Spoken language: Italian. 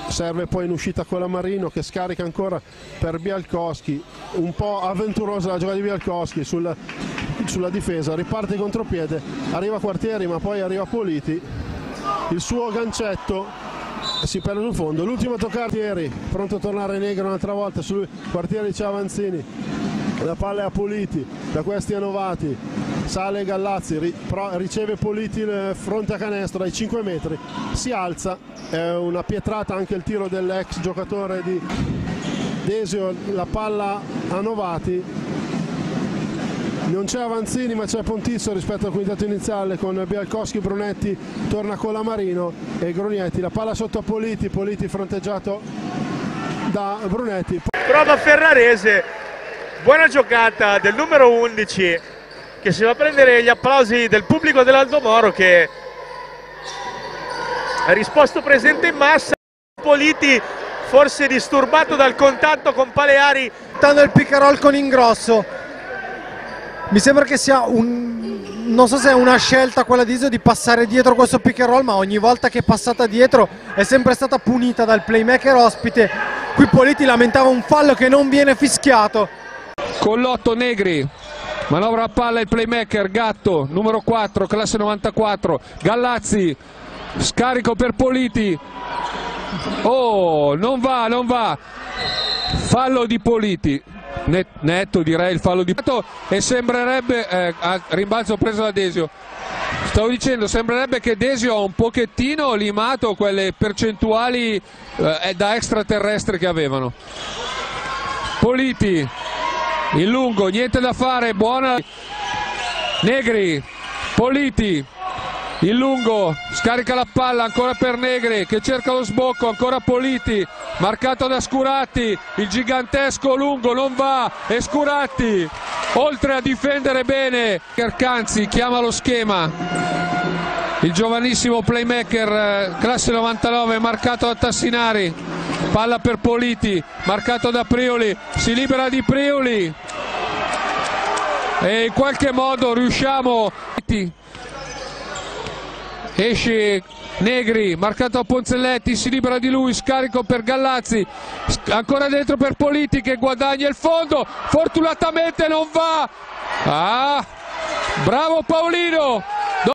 serve poi in uscita con la Marino che scarica ancora per Bialkowski, un po' avventurosa la giocata di Bialkowski sulla difesa, riparte contropiede, arriva Quartieri ma poi arriva Politi, il suo gancetto si perde sul fondo, l'ultimo a toccare Quartieri, pronto a tornare Negro un'altra volta, su Quartieri c'è Avanzini, la palla è a Politi, da questi a Novati, sale Gallazzi, riceve Politi fronte a canestro dai 5 metri, si alza, è una pietrata anche il tiro dell'ex giocatore di Desio, la palla a Novati, non c'è Avanzini ma c'è Pontisso rispetto al quintetto iniziale con Bialkowski, Brunetti torna con la Marino e Grognetti, la palla sotto a Politi, Politi fronteggiato da Brunetti. Prova Ferrarese, buona giocata del numero 11 che si va a prendere gli applausi del pubblico dell'Aldo Moro che ha risposto presente in massa. Politi forse disturbato dal contatto con Paleari, dando il pick and roll con Ingrosso. Mi sembra che sia non so se è una scelta quella di Desio di passare dietro questo pick and roll, ma ogni volta che è passata dietro è sempre stata punita dal playmaker ospite. Qui Politi lamentava un fallo che non viene fischiato. Con l'8 Negri, manovra a palla il playmaker Gatto, numero 4, classe 94, Gallazzi, scarico per Politi, oh, non va, fallo di Politi, netto direi il fallo di Politi e sembrerebbe, rimbalzo preso da Desio, stavo dicendo, sembrerebbe che Desio ha un pochettino limato quelle percentuali da extraterrestre che avevano. Politi in lungo, niente da fare, buona Negri, Politi in lungo, scarica la palla ancora per Negri che cerca lo sbocco, ancora Politi, marcato da Scuratti, il gigantesco lungo non va e Scuratti oltre a difendere bene, Canzi chiama lo schema, il giovanissimo playmaker classe 99 marcato da Tassinari, palla per Politi, marcato da Prioli, si libera di Prioli e in qualche modo riusciamo, esce Negri, marcato a Ponzelletti, si libera di lui, scarico per Gallazzi, ancora dentro per Politi che guadagna il fondo, fortunatamente non va, bravo Paolino,